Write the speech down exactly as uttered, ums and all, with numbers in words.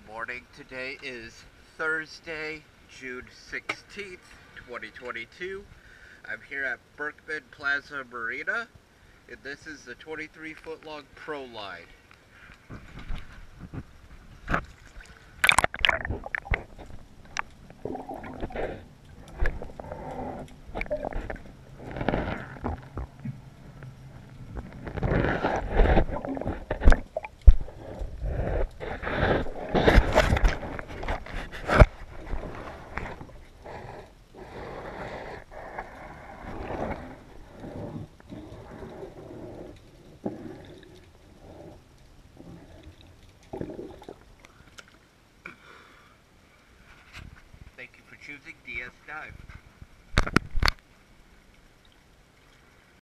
morning. Today is Thursday, June sixteenth, twenty twenty-two. I'm here at Berkman Plaza Marina, and this is the twenty-three foot long Proline. Thank you for choosing D S Dive.